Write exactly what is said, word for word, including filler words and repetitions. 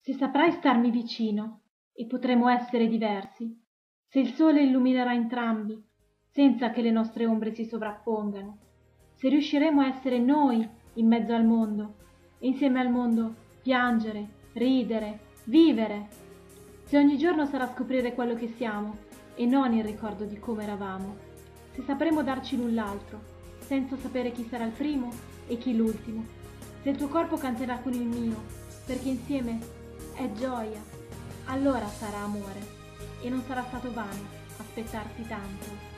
Se saprai starmi vicino e potremo essere diversi, se il sole illuminerà entrambi, senza che le nostre ombre si sovrappongano, se riusciremo a essere noi in mezzo al mondo e insieme al mondo piangere, ridere, vivere, se ogni giorno sarà scoprire quello che siamo e non il ricordo di come eravamo, se sapremo darci l'un l'altro, senza sapere chi sarà il primo e chi l'ultimo, se il tuo corpo canterà con il mio, perché insieme è gioia, allora sarà amore e non sarà stato vano aspettarti tanto.